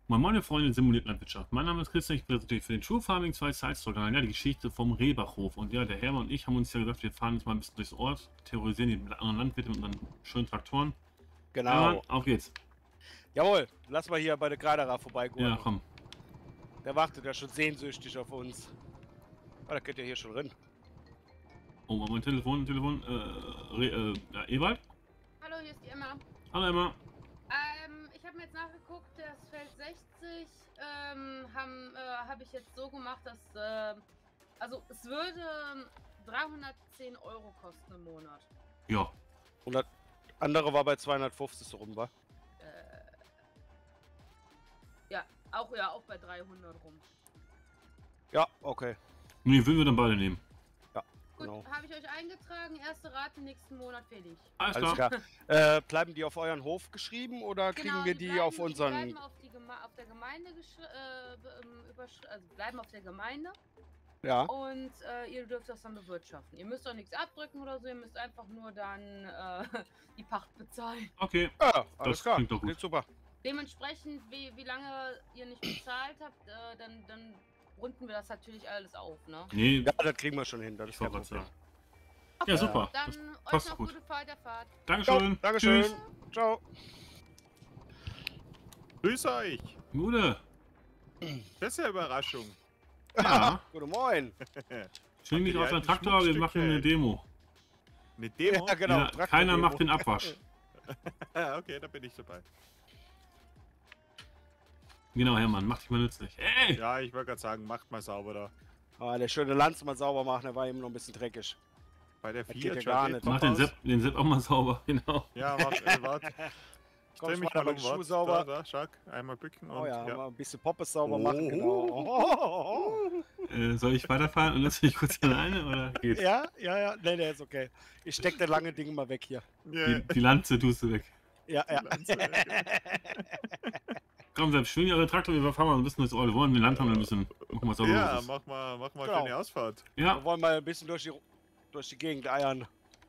Moin Moin, Freunde simuliert Landwirtschaft. Mein Name ist Christian, ich präsentiere für den True Farming 2 Sidestory, ja, die Geschichte vom Rehbachhof. Und ja, der Hermann und ich haben uns ja gesagt, wir fahren jetzt mal ein bisschen durchs Ort, terrorisieren die anderen Landwirte mit unseren schönen Traktoren. Hermann, Genau. auf geht's. Jawohl, lass mal hier bei der Graderer vorbeigehen. Ja, komm. Der wartet ja schon sehnsüchtig auf uns. Oh, da könnt ihr hier schon drin. Oh, mein Telefon. Ja, Ewald? Hallo, hier ist die Emma. Hallo Emma. Ich habe mir jetzt nachgeguckt, das Feld 60 habe ich jetzt so gemacht, dass also es würde 310 € kosten im Monat. Ja. 100. Andere war bei 250 so rum, war. Ja, auch bei 300 rum. Ja, okay. Nee, würden wir dann beide nehmen. Gut, Genau. habe ich euch eingetragen, erste Rate nächsten Monat fertig. Alles Alles klar. klar. Bleiben die auf euren Hof geschrieben oder kriegen wir die bleiben, auf unseren... bleiben auf der Gemeinde also bleiben auf der Gemeinde. Ja, Und ihr dürft das dann bewirtschaften. Ihr müsst auch nichts abdrücken oder so, ihr müsst einfach nur dann die Pacht bezahlen. Okay. ja alles Das klar. klingt doch gut. Klingt super. Dementsprechend, wie lange ihr nicht bezahlt habt, dann runden wir das natürlich alles auf, ne? Nee, Ja, das kriegen wir schon hin. Das ich ist kein wollte gerade Problem. sagen. Ja, super. Dann Das euch passt noch gut. gute Weiterfahrt. Dankeschön. Jo, Dankeschön. Tschüss. Ciao. Grüß euch! Gute. Das ist ja Überraschung. Ja. Guten Morgen. Schön nicht die auf den alten Traktor, wir machen Schmuckstücke. eine Demo. Eine Demo? Ja, genau. Ja, Traktor keiner Demo. macht den Abwasch. Ja, okay, da bin ich dabei. Genau, Hermann, mach dich mal nützlich. Ey! Ja, ich wollte gerade sagen, macht mal sauber da. Ah, der schöne Lanz mal sauber machen, der war eben noch ein bisschen dreckig. Bei der Das 4 geht ja gar nicht. Mach den Sepp auch mal sauber, genau. Ja, warte. Komm, Dreh ich mich mach mal die um, Schuhe warte. sauber. Da, Schack. Einmal bücken und Oh ja, ja. mal ein bisschen Poppes sauber Oh. machen, genau. Soll ich weiterfahren und lass mich kurz alleine oder geht's? Ja, nee, der ist okay. Ich steck das lange Ding mal weg hier. Ja, Die Lanze tust du weg. Ja. Komm, Sepp, schwing eure Traktor, wir fahren mal ein bisschen durchs Ort. Wir wollen den Land haben ein bisschen. Machen wir sauber. ja, was ist. mach mal Genau. schöne Ausfahrt. Ja, Wir wollen mal ein bisschen durch die Gegend eiern.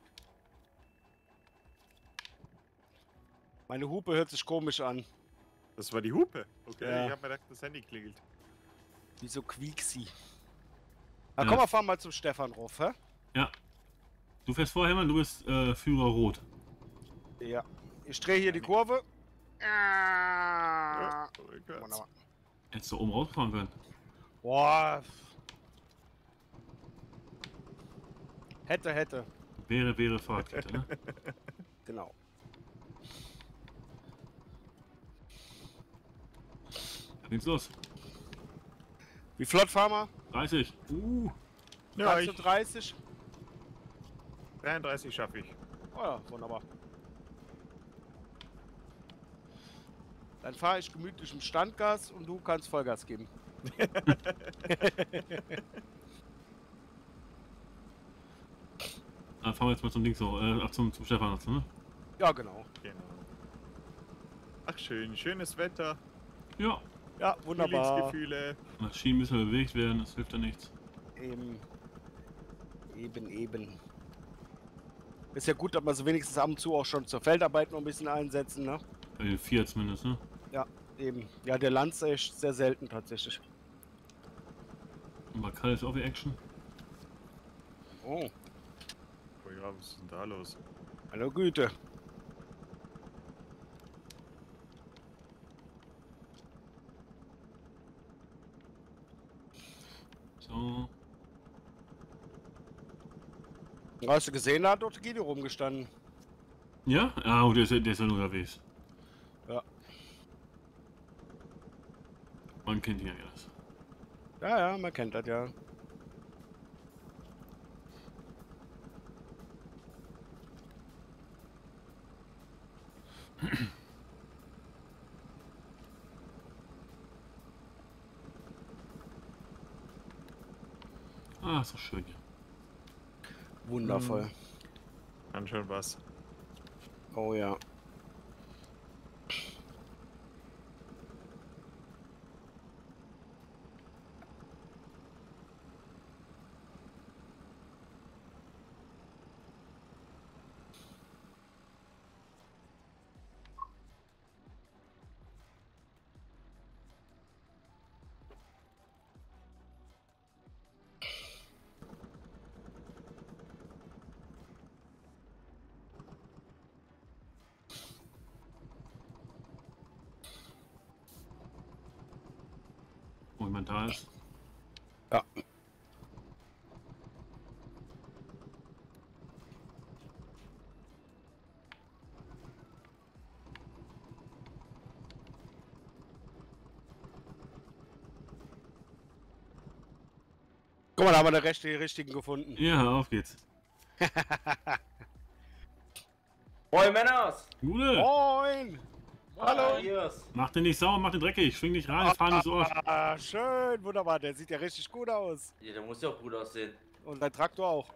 Meine Hupe hört sich komisch an. Das war die Hupe. Okay, Ja. ich hab mir gedacht, das Handy klingelt. Wie so Quieksi. Na Ja. komm, wir fahren mal zum Stefan rauf, hä? ja. Du fährst vor, Hermann, du bist Führer Rot. Ja. Ich drehe hier die Kurve. Ja, rückwärts. Wunderbar. Hättest du oben rausfahren können. Boah. Hätte. Wäre Fahrradkette, ne? Genau. Da geht's los. Wie flott fahren wir? 30. Ja, Kannst du 30? 33 schaffe ich. Oh ja, wunderbar. Dann fahre ich gemütlich im Standgas und du kannst Vollgas geben. Dann fahren wir jetzt mal zum Ding so, zum Stefan jetzt, ne? Ja, genau. Genau. Ach schön, schönes Wetter, Ja. Ja, wunderbar. Frühlingsgefühle. Maschinen müssen bewegt werden, das hilft ja nichts. Eben. Ist ja gut, dass wir sie wenigstens ab und zu auch schon zur Feldarbeit noch ein bisschen einsetzen, ne? Bei den 4 zumindest, ne? Ja, eben. Ja, der Lanz ist echt sehr selten tatsächlich. Und bei Kalle ist auch die Action. Oh, Oh ja, was ist denn da los? meine Güte. So. Hast du gesehen, da hat dort Guido rumgestanden. Ja? Ah, oh, der ist ja nur unterwegs. Ja. Man kennt ihn ja alles. Ja, man kennt das ja. Ah, ist doch schön hier. Wundervoll. Kann schon was. Oh ja. jemand da ist. Ja. Guck mal, da haben wir den richtigen gefunden. Ja, auf geht's. Moin Männers! Gute! Moin! Hallo! Cheers. Mach den nicht sauer, mach den dreckig. Schwing dich rein, fahr ins Ort. Ah, schön, wunderbar. Der sieht ja richtig gut aus. Ja, der muss ja auch gut aussehen. Und dein Traktor auch.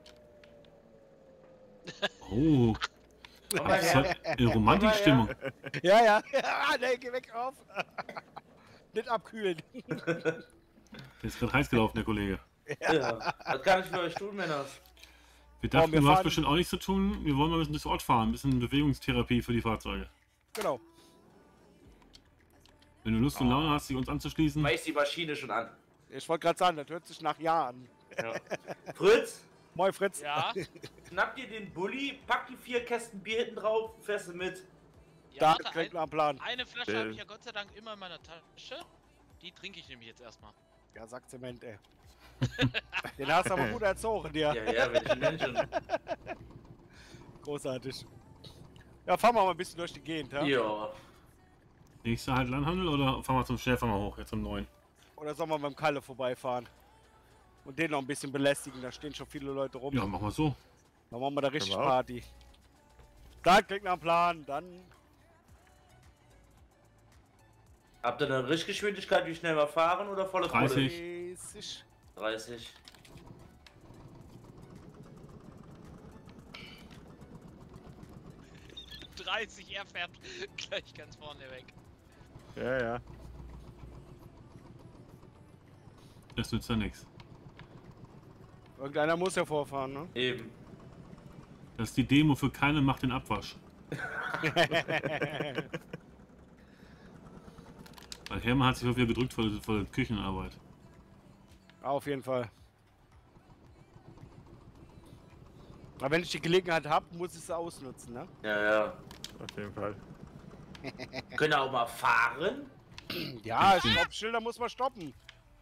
Oh, Komm mal das ist her. halt eine Romantikstimmung. Ja, ja. Ja, nee, geh weg auf. Nicht abkühlen. Der ist gerade heiß gelaufen, der Kollege. Ja. Was kann ich für euch tun, Männers? Wir dachten, wir du hast fahren- bestimmt auch nichts zu tun. Wir wollen mal ein bisschen durchs Ort fahren. Ein bisschen Bewegungstherapie für die Fahrzeuge. Genau. Wenn du Lust und Laune hast, dich uns anzuschließen. Mach ich die Maschine schon an. Ich wollte gerade sagen, das hört sich nach Ja an. Ja. Fritz, Moin, Fritz. Ja, schnapp dir den Bulli, pack die 4 Kästen Bier hinten drauf, fährst du mit. Da warte, klingt nach einem Plan. eine Flasche habe ich ja Gott sei Dank immer in meiner Tasche. Die trinke ich nämlich jetzt erstmal. Ja, sagt Zement, ey. Den hast du aber gut erzogen, dir. Ja, ja, wenn ich ihn nenne schon. Großartig. Ja, fahren wir mal ein bisschen durch die Gegend, ja? Ja. Nächster halt Landhandel oder fahren wir zum Schnellfahrer hoch, jetzt um 9? Oder sollen wir beim Kalle vorbeifahren? Und den noch ein bisschen belästigen, da stehen schon viele Leute rum. Ja, machen wir so. Dann machen wir da richtig Können wir auch. Party. Da klingt nach einem Plan, dann... Habt ihr eine Richtgeschwindigkeit, wie schnell wir fahren oder volle 30. Pulle? 30. 30. Er fährt gleich ganz vorne weg. Ja, ja. Das nützt ja nichts. Irgendeiner muss ja vorfahren, ne? Eben. Das ist die Demo für keine macht den Abwasch. Weil Hermann hat sich auf wieder gedrückt vor der Küchenarbeit. Auf jeden Fall. Aber wenn ich die Gelegenheit habe, muss ich sie ausnutzen, ne? Ja, ja. Auf jeden Fall. Können auch mal fahren? Ja, Stoppschilder muss man stoppen.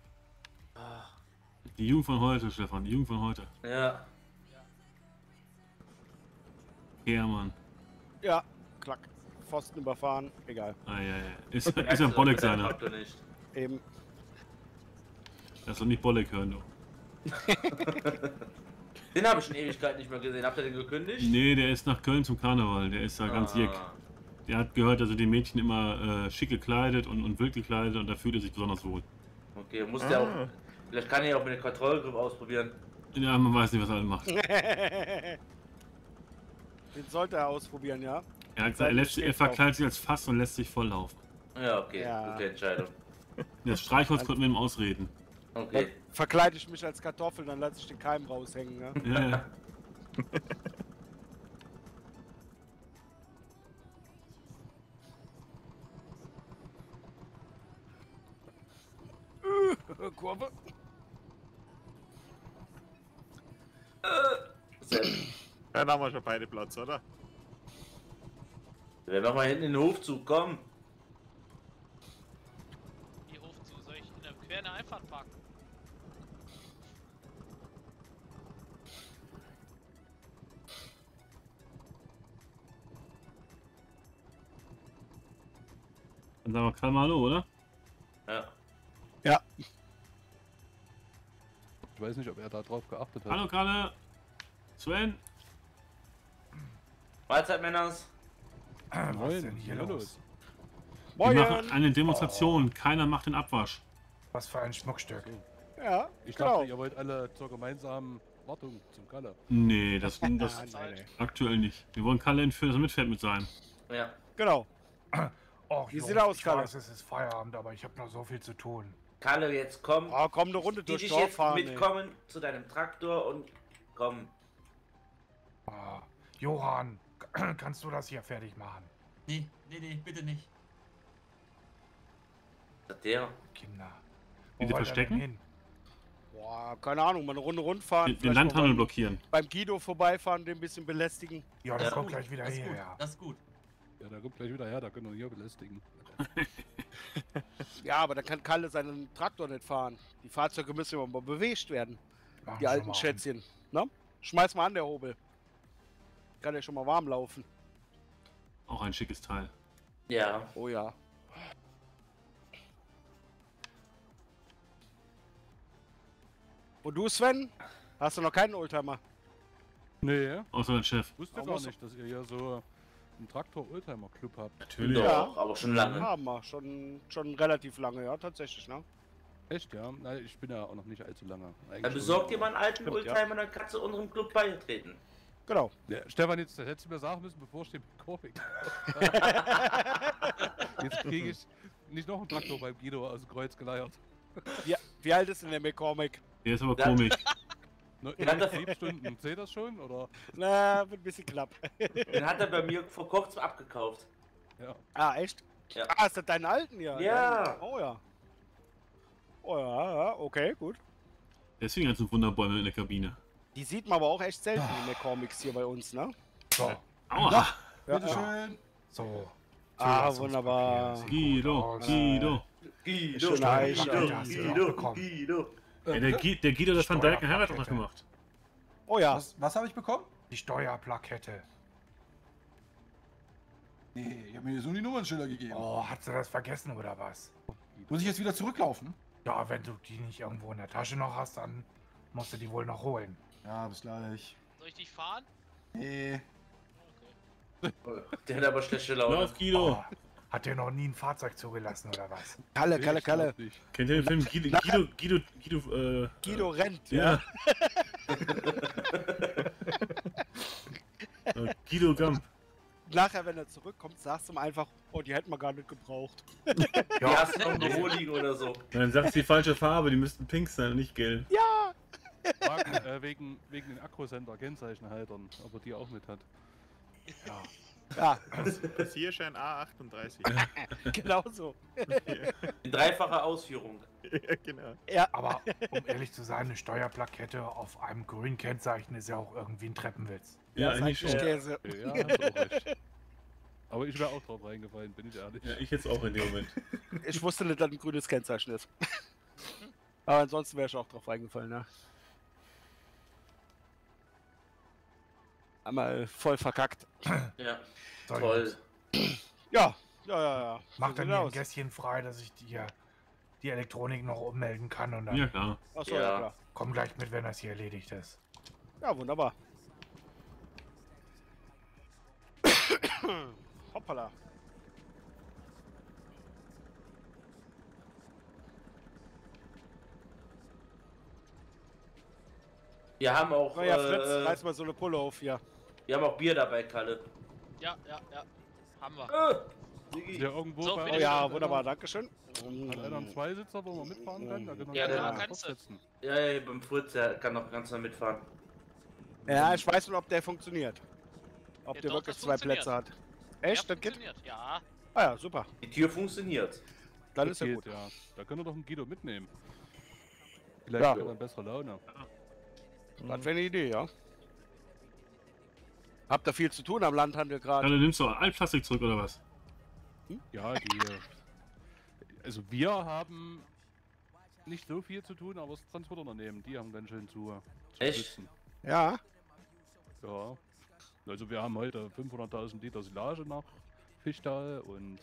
Die Jugend von heute, Stefan, die Jugend von heute. Ja. Hermann. Ja, klack. Pfosten überfahren, egal. Ah, ja, ja. Ist ja Bolleck seiner. Habt ihr nicht. Eben. Das soll nicht Bolleck hören, du. Den habe ich in Ewigkeit nicht mehr gesehen. Habt ihr den gekündigt? Nee, der ist nach Köln zum Karneval. Der ist da ganz jeck. Der hat gehört, dass er die Mädchen immer schick gekleidet und wild gekleidet und da fühlt er sich besonders wohl. Okay, muss der auch. Vielleicht kann ich auch mit der Kontrollgriff ausprobieren. Ja, man weiß nicht, was er alles macht. Den sollte er ausprobieren, ja? Er hat gesagt, er verkleidet sich als Fass und lässt sich volllaufen. Ja, okay. Ja. Gute Entscheidung. Das Streichholz konnten wir ihm ausreden. Dann Okay. verkleide ich mich als Kartoffel, dann lasse ich den Keim raushängen, ne? Ja, ja. Kurve. Sehr. Dann haben wir schon beide Platz, oder? Wir machen mal hinten in den Hofzug, komm. Die Hof zu, soll ich in der quer in der Einfahrt parken? Dann sagen wir Karl mal Hallo, oder? Ja. Ja. Ich weiß nicht, ob er da drauf geachtet hat. Hallo Kalle. Sven. Mahlzeit, Männers. Was denn hier los? Wir machen Moin! eine Demonstration. Keiner macht den Abwasch. Was für ein Schmuckstück. Ja, Ich genau. dachte, ihr wollt alle zur gemeinsamen Wartung zum Kalle. Nee, das Nein, aktuell nicht. Wir wollen Kalle entführen, dass er mitfährt mit sein. Ja. Genau. Oh, Wie Jungs, sieht er aus, ich Kalle? weiß, es ist Feierabend, aber ich habe noch so viel zu tun. Kalle, jetzt komm. Oh, komm, eine Runde Die durch dich Dorf jetzt fahren, ey. mitkommen zu deinem Traktor und komm. Ah, Johann, kannst du das hier fertig machen? Nee, bitte nicht. Ist das der? Kinder. Die Wo wollt ihr verstecken? denn hin? Boah, keine Ahnung, mal eine Runde rundfahren. Den vielleicht Landhandel mal blockieren. beim Guido vorbeifahren, den ein bisschen belästigen. Ja, der Ja. kommt gleich wieder Das ist gut, hierher. das ist gut. Ja, der kommt gleich wieder her, da können wir hier belästigen. Ja, aber dann kann Kalle seinen Traktor nicht fahren. Die Fahrzeuge müssen ja mal bewegt werden. Machen Die wir alten mal Schätzchen. Ne? Schmeiß mal an, der Hobel. Kann ja schon mal warm laufen. Auch ein schickes Teil. Ja. Oh ja. Und du, Sven? Hast du noch keinen Oldtimer? Nee, Außer dein Chef. wusste Aber gar so- nicht, dass ihr hier so einen Traktor-Oldtimer-Club habt. Natürlich. Doch, Ja. aber schon lange. Haben wir. Schon relativ lange, ja, tatsächlich, ne? Echt, ja? Nein, ich bin ja auch noch nicht allzu lange. Eigentlich Dann schon, besorgt dir aber- mal einen alten Stimmt, ja. Oldtimer, dann kannst du unserem Club beitreten. Genau. Ja, Stefan, jetzt das hättest du mir sagen müssen, bevor ich den Comic. Jetzt kriege ich nicht noch einen Traktor beim Guido aus dem Kreuz geleiert. Wie alt ist denn der McCormick? Der ist aber Ja. komisch. Ne, Ja, das- 7 Stunden. Seht das schon? Oder? Na, wird ein bisschen knapp. Den hat er bei mir vor kurzem abgekauft. Ja. Ah, echt? Ja. Ah, ist das dein alten, ja? Ja. Oh ja. Oh ja, ja, okay, gut. Deswegen ganzen Wunderbäume in der Kabine. Die sieht man aber auch echt selten, die McCormicks hier bei uns, ne? So, Aua! Ja, bitteschön. So. Ah, wunderbar. Zulassungspapier, sieht gut Guido, aus. Guido. Guido, Schöne Eiche. Guido. Ja, der Guido, der Van Dijk hat doch noch gemacht. Oh ja. Was habe ich bekommen? Die Steuerplakette. Nee, ich habe mir so die Nummernschilder gegeben. Oh, hast du das vergessen oder was? Muss ich jetzt wieder zurücklaufen? Ja, wenn du die nicht irgendwo in der Tasche noch hast, dann musst du die wohl noch holen. Ja, bis gleich. Soll ich dich fahren? Nee. Der hat aber schlechte Laune. Lauf, Guido. Oh, hat der noch nie ein Fahrzeug zugelassen oder was? Kalle, Nee, Kalle, ich glaub Kalle. nicht. Kennt ihr den Film Guido, Guido rennt, ja. ja. Guido Gump. Nachher, wenn er zurückkommt, sagst du ihm einfach, oh, die hätten wir gar nicht gebraucht. Die hast du noch im Büro liegen oder so. Dann sagst du die falsche Farbe, die müssten pink sein und nicht gelb. Ja. Fragen, wegen den Akkosender Kennzeichenhaltern, ob er die auch mit hat. Ja, Passierschein A38. genau so. In dreifacher Ausführung. Ja, genau. Ja, Aber um ehrlich zu sein, eine Steuerplakette auf einem grünen Kennzeichen ist ja auch irgendwie ein Treppenwitz. Ja, das eigentlich ist schon. Käse. Ja, hast auch recht. Aber ich wäre auch drauf reingefallen, bin ich ehrlich. Ja, ich jetzt auch in dem Moment. Ich wusste nicht, dass ein grünes Kennzeichen ist. Aber ansonsten wäre ich auch drauf reingefallen, ne? Einmal voll verkackt. Ja, So, toll. Jungs, Ja, ja. Mach So dann sieht hier ein aus. Gässchen frei, dass ich die Elektronik noch ummelden kann und dann Ja, klar. Achso, Ja. ja klar. komm gleich mit, wenn das hier erledigt ist. Ja, wunderbar. Hoppala. Wir haben auch, Na ja, Fritz, reiß mal so eine Pulle auf hier. wir haben auch Bier dabei, Kalle. Ja. Haben wir. Ist Sigi. ja irgendwo So, bei bitte Oh euch ja, hat wunderbar, einer- dankeschön. Hat einer einen Zweisitzer, wo man mitfahren kann? Da kann man Ja, gleich klar, einen kannst du. draufsetzen. Ja, beim Fritz, der kann noch ganz nah mitfahren. Ja, ich weiß nicht, ob der funktioniert. Ob Ja, der doch, wirklich das zwei Plätze hat. Echt? Ja, Das geht? funktioniert. Ja. Ah ja, super. Die Tür funktioniert. Dann Das ist ja geht, gut. ja. Da könnt ihr doch einen Guido mitnehmen. Vielleicht Ja. hat er dann bessere Laune. Das wäre eine Idee, ja. Habt ihr viel zu tun am Landhandel gerade? Dann nimmst du Altplastik zurück oder was? Ja, also wir haben nicht so viel zu tun, aber das Transportunternehmen, die haben ganz schön zu Echt? sitzen. Ja. Ja. Also wir haben heute 500.000 Liter Silage nach Fischtal und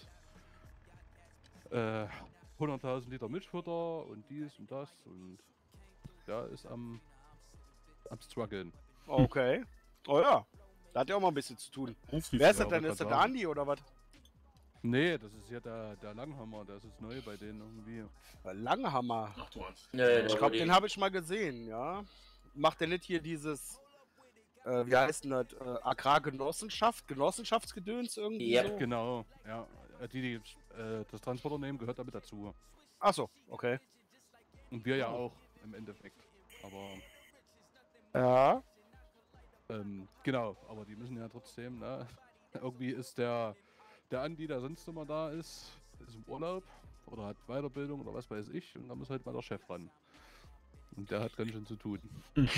100.000 Liter Milchfutter und dies und das und ja, ist am struggeln. Okay. Oh ja. Da hat ja auch mal ein bisschen zu tun. Rufst Wer ist das Ja, denn? wollte Ist das grad der sagen. Andi oder was? Nee, das ist ja der Langhammer, der ist jetzt neu bei denen irgendwie. Langhammer. Ach du hast. Ja, Ich glaube, den habe ich mal gesehen, ja. Macht der nicht hier dieses, wie heißt denn das, Agrargenossenschaft, Genossenschaftsgedöns irgendwie Yep. so? Genau, ja. Das Transportunternehmen gehört damit dazu. Achso, okay. Und wir ja auch im Endeffekt. Aber Ja. genau, aber die müssen ja trotzdem, ne? Irgendwie ist der Andi, der sonst immer da ist im Urlaub oder hat Weiterbildung oder was weiß ich und da muss halt mal der Chef ran. Und der hat ganz schön zu tun.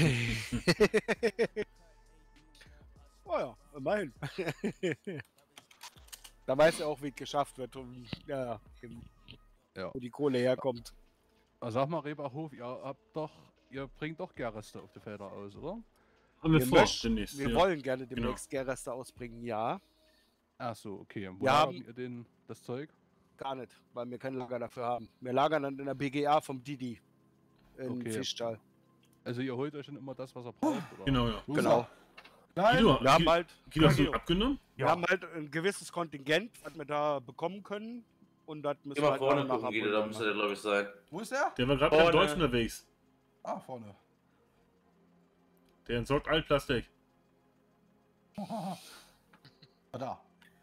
Oh ja, immerhin. Da weiß er auch, wie es geschafft wird. Und, ja, Ja. wo die Kohle herkommt. Also sag mal, Rebachhof, ihr bringt doch Gärreste auf die Felder aus, oder? Haben wir vor, möchten- demnächst. wir ja. wollen gerne demnächst Gärreste ausbringen, ja. Ach so, okay. Wo Wir lagert haben- ihr das Zeug? Gar nicht, weil wir kein Lager dafür haben. Wir lagern dann in der BGA vom Didi. In Okay. Fischstall. Also ihr holt euch dann immer das, was ihr braucht, oder? Genau, ja. Genau. Nein, Guido, Wir haben halt, Guido, hast du Guido, abgenommen? wir haben halt ein gewisses Kontingent, was wir da bekommen können. Und das müssen wir Immer halt vorne nach gucken, Guido, da abholen. müsste der, glaube ich, sein. wo ist der? Der war gerade mit dem Vorne. Deutsch unterwegs. Ah, vorne. Der entsorgt Altplastik. Ah, da.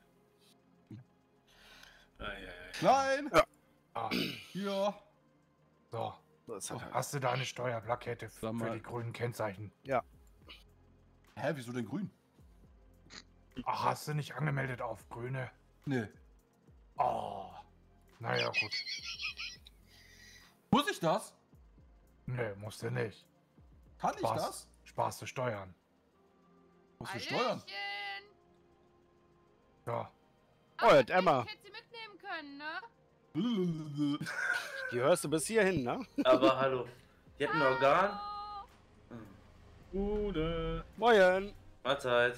Eieiei. Klein! Ah, Hier. so. Das hat halt- Hast du deine Steuerplakette Sag für mal. die grünen Kennzeichen? Hä, wieso denn grün? Ach, hast du nicht angemeldet auf grüne? Nee. Oh. Naja, gut. Muss ich das? Nee, musst du nicht. Kann ich das? Sparst du Steuern. Muss ich steuern? Hallöchen. Ja. Oh, jetzt Emma. Ich hätte sie mitnehmen können, ne? Die hörst du bis hierhin, ne? Aber hallo. Die hat ein Organ. Oh. Gute. Moin. Mahlzeit.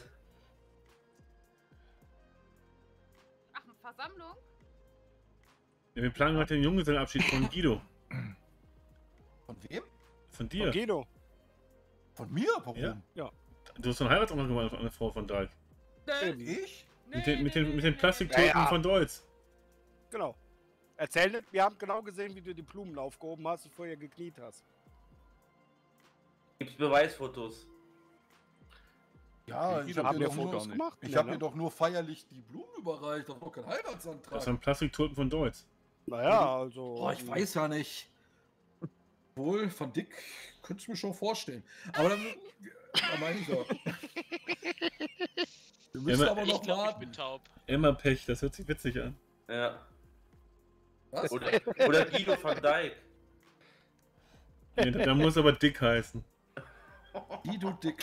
Ach, eine Versammlung? Ja, wir planen gerade den Junggesellenabschied von Guido. Von wem? Von Und dir. Guido. Von mir? Warum? Ja. Du hast einen Heiratsantrag gemacht auf eine Frau von Dijk. Ich? Mit den Plastiktoten Ja, ja. von Deutz. Genau. Erzähl nicht, wir haben genau gesehen, wie du die Blumen aufgehoben hast und vorher gekniet hast. Gibt's Beweisfotos? Ja, ich Guido habe Haben dir, wir doch nur- Fotos gemacht? ich Nee, hab ne? dir doch nur feierlich die Blumen überreicht. Das war kein Heiratsantrag. Das sind Plastiktoten von Deutz. Naja, also. Oh, ich weiß ja nicht. Wohl, von Dick könnte ich mir schon vorstellen. Aber dann. Ja, meine ich doch. Wir müssen Ja, aber Ich noch glaube, ich warten. bin taub. Emma Pech, das hört sich witzig an. Ja. Was? Oder Guido van Dijk. Nee, da muss aber Dick heißen. Guido Dick.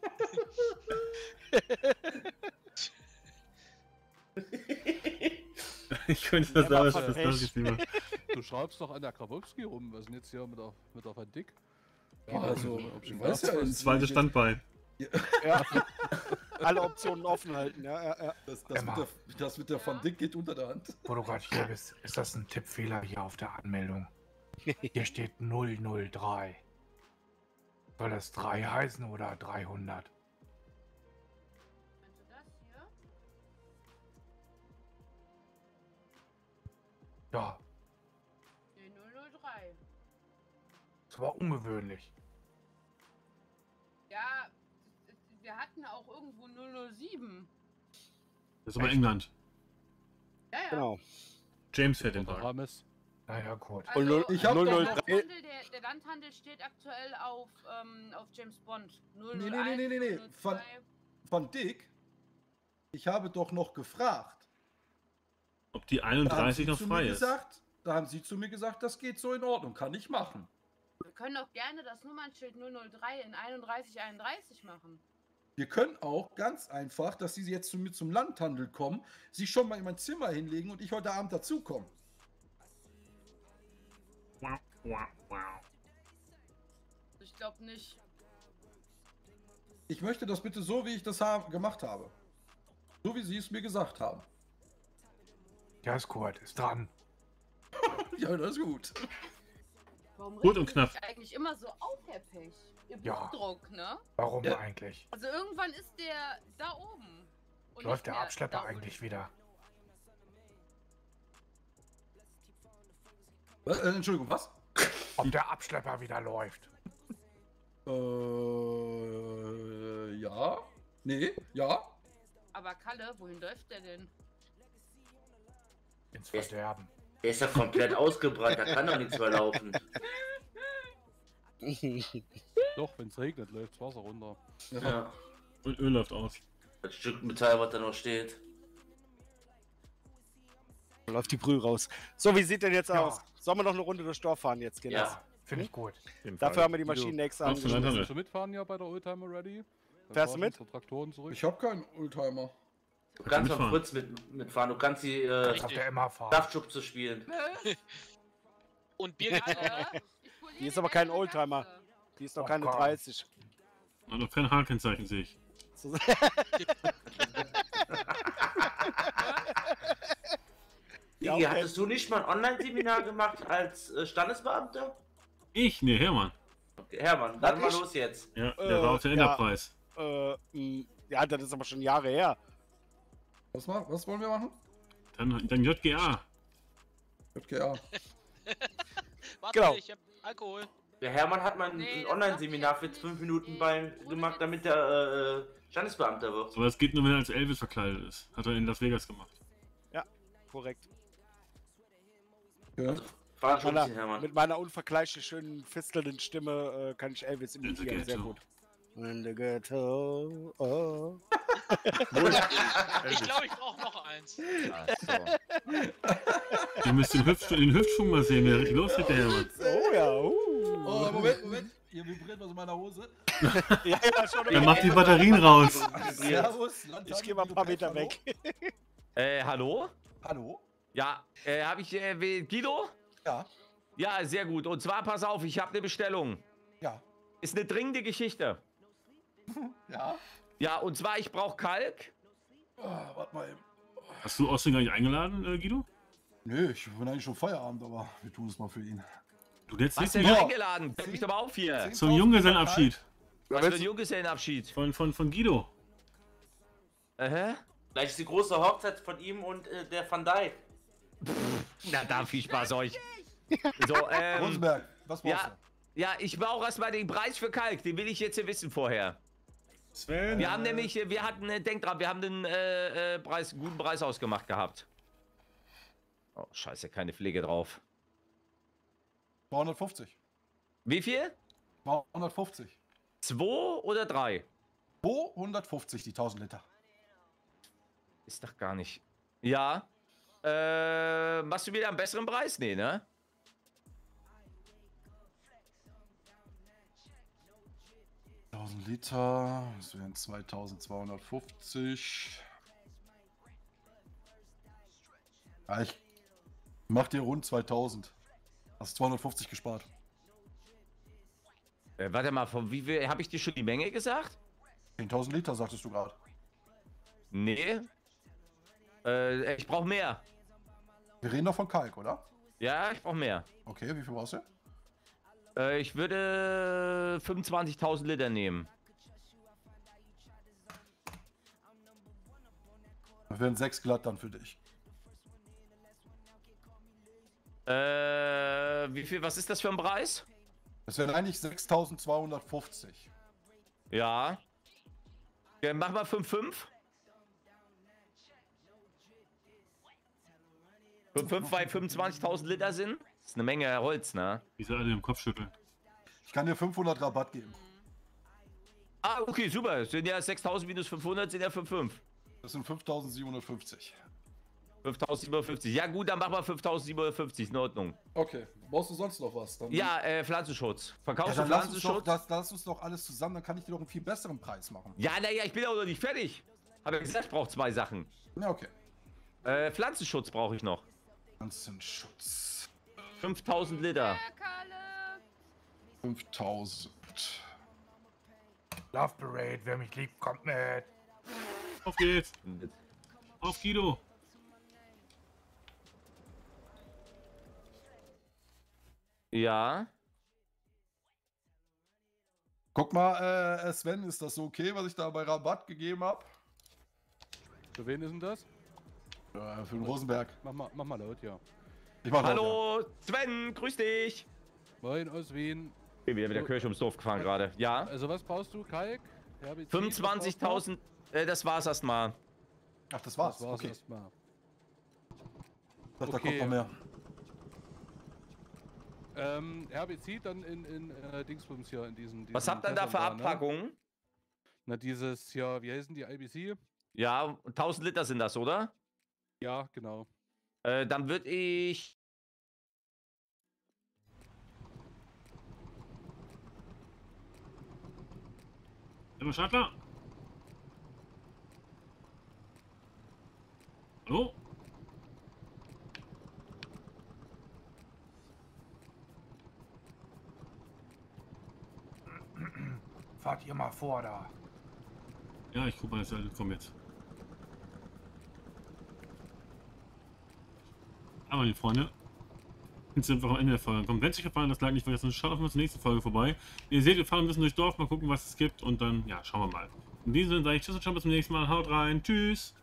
Ich könnte das Emma alles, von das Pech. darf ich lieber. Du schraubst doch an der Krawowski rum. Was ist denn jetzt hier mit der Van Dick? Ja, also, Ob sie ich weiß ja, Das zweite Standbein. Ja. Alle Optionen offen halten, ja. das mit der Van Dick geht unter der Hand. Wo du gerade hier bist, ist das ein Tippfehler hier auf der Anmeldung? Hier steht 003. Soll das 3 heißen oder 300? Meinst du das hier? Ja, Nee, 003. das war ungewöhnlich. Ja, wir hatten auch irgendwo 007. Das ist aber England. Ja, ja. Genau. James fährt den Oder Tag. Rames? Naja, gut. Und null- ich hab der doch noch- Landhandel, der Landhandel steht aktuell auf James Bond. 001, Nee. 002. Van Dick, ich habe doch noch gefragt. Ob die Da haben 31 Sie noch zu frei mir ist. gesagt, da haben Sie zu mir gesagt, das geht so in Ordnung, kann ich machen. Wir können auch gerne das Nummernschild 003 in 3131 machen. Wir können auch ganz einfach, dass Sie jetzt zu mir zum Landhandel kommen, sich schon mal in mein Zimmer hinlegen und ich heute Abend dazukomme. Wow, wow, wow. Ich glaube nicht. Ich möchte das bitte so, wie ich das gemacht habe. So, wie Sie es mir gesagt haben. Ja, ist gut, ist dran. Ja, das ist gut. Warum Gut regt und ihr knapp. sich eigentlich immer so auf, Herr Pech? Ihr Ja. Blutdruck, ne? Warum Ja. eigentlich? Also irgendwann ist der da oben. Und Läuft nicht der mehr Abschlepper da eigentlich unten. wieder? Entschuldigung, was? Ob der Abschlepper wieder läuft? Ja. Nee, ja. Aber Kalle, wohin läuft der denn? Ins Verderben. Der ist ja komplett ausgebrannt, da kann doch nichts mehr laufen. Doch, wenn es regnet, läuft das Wasser runter. Ja. Und Öl läuft aus. Das Stück Metall, was da noch steht. Läuft die Brühe raus. So, wie sieht denn jetzt Ja. aus? Sollen wir noch eine Runde durchs Dorf fahren jetzt, Kinder? Ja. Finde ich gut. Dafür haben wir die Maschinen extra Auf den angeschlossen. Landhandel. Willst du mitfahren ja bei der Oldtimer Ready? Dann Fährst du fahren mit? unsere Traktoren zurück. Ich habe keinen Oldtimer. Du kannst mitfahren. von Fritz mitfahren, du kannst die Das habt ihr immer fahren. Kraftschubse spielen. Und Biergeld auch noch. Die ist aber kein Oldtimer. Die ist noch keine 30. Und noch kein H-Kennzeichen sehe ich. Ja, Digi, okay. hattest du nicht mal ein Online-Seminar gemacht als Standesbeamter? Ich? Nee, Hermann. Okay, Hermann, dann mal ich? los jetzt. Ja, der war auf der ja. Enterprise. Ja, das ist aber schon Jahre her. Was wollen wir machen? Dann JGA. JGA. Warte, Genau. ich hab Alkohol. Der Hermann hat mal ein Nee, das Online-Seminar darf ich für ja 5 nicht. Minuten Die gemacht, Bruder- damit der Standesbeamter wird. Aber es geht nur, wenn er als Elvis verkleidet ist. Hat er in Las Vegas gemacht. Korrekt. Ja. War schon ein bisschen, Hermann. Mit meiner unvergleichlich schönen, fistelnden Stimme kann ich Elvis imitieren. In the Sehr ghetto. gut. In the ghetto. Oh. Ich glaube, ich brauche noch eins. Ihr müsst den Hüftschwung mal sehen, wer richtig los wird, der Hermann. Oh ja. Oh, Moment. Hier vibriert was in meiner Hose. Ja, schon Er macht die Batterien raus. Servus. Ich gehe mal ein paar Meter weg. Hallo? Hallo? Ja, habe ich, Guido? Ja. Ja, sehr gut. Und zwar, pass auf, ich habe eine Bestellung. Ja. Ist eine dringende Geschichte. Ja. Ja, und zwar, ich brauche Kalk. Oh, warte mal eben. Hast du Austin gar nicht eingeladen, Guido? Nö, ich bin eigentlich schon Feierabend, aber wir tun es mal für ihn. Du hättest Was nicht denn Ja. eingeladen? Hört mich doch mal auf hier. zum Junggesellenabschied Was für ein Junggesellenabschied. von Guido. Gleich ist die große Hochzeit von ihm und der Van Dijk. Na, da viel Spaß euch. So, Rosenberg, was brauchst ja, ja, ich brauche erstmal den Preis für Kalk. Den will ich jetzt wissen vorher. Sven. Wir haben nämlich, wir hatten, denk dran, wir haben den guten Preis ausgemacht gehabt. Oh, scheiße, keine Pflege drauf. du? 250. Wie viel? 250. 2 oder 3? 250, die 1000 Liter. Ist doch gar nicht. Ja. Machst du wieder einen besseren Preis? Nee, ne? Liter, das wären 2250. Ja, ich mach dir rund 2000. Hast 250 gespart. Warte mal, von wie viel habe ich dir schon die Menge gesagt? 10.000 Liter, sagtest du gerade. Nee. Ich brauche mehr. Wir reden doch von Kalk, oder? Ja, ich brauche mehr. Okay, wie viel brauchst du? Ich würde 25.000 Liter nehmen. Das wären 6 glatt dann für dich. Wie viel, was ist das für ein Preis? Das wären eigentlich 6.250. Ja. Ja, mach mal 5,5. 5,5, weil 25.000 Liter sind. Das ist eine Menge Holz, ne? Die sind alle im Kopf schütteln. Ich kann dir 500 Rabatt geben. Ah, okay, super. Das sind ja 6.000 minus 500 sind ja 5,5. Das sind 5.750. 5.750. Ja gut, dann machen wir 5.750. In Ordnung. Okay, brauchst du sonst noch was? Dann Ja, Pflanzenschutz. Verkaufst ja, du dann lass uns, doch, Pflanzenschutz? lass uns doch alles zusammen, dann kann ich dir doch einen viel besseren Preis machen. Ja, naja, ich bin auch noch nicht fertig. Hab ja gesagt, ich brauche 2 Sachen. Ja, okay. Pflanzenschutz brauche ich noch. Pflanzenschutz. 5.000 Liter. Kalle. 5.000. Love Parade, wer mich liebt, kommt mit. Auf geht's. Auf Guido. Ja. Guck mal, Sven, ist das so okay, was ich da bei Rabatt gegeben habe? Für wen ist denn das? Für den Rosenberg. Mach mal laut, ja. Ich mach Hallo, Sven, grüß dich. Moin aus Wien. Ich bin wieder mit der Kirche ums Dorf gefahren gerade. Ja. Also was brauchst du? Kalk? Herbizid, was brauchst 25.000, das war's erstmal. Ach, das du? war's. Das war's Okay. erstmal. Ich dachte, da Okay. kommt noch mehr. Herbizid dann in Dingsbums hier in diesen. Was diesen habt ihr da für Fässern ne? Abpackungen? Na, dieses hier, wie heißen die IBC? Ja, 1000 Liter sind das, oder? Ja, genau. Dann würde ich. Herr Schattler? Hallo? Fahrt ihr mal vor da. Ja, ich guck mal, dass alle kommen jetzt. Aber die Freunde, jetzt sind wir am Ende der Folge angekommen. Wenn es euch gefallen hat, das Like nicht vergessen, schaut auf unsere nächste Folge vorbei. Ihr seht, wir fahren ein bisschen durchs Dorf, mal gucken, was es gibt und dann, ja, schauen wir mal. In diesem Sinne sage ich tschüss und ciao, bis zum nächsten Mal. Haut rein, tschüss!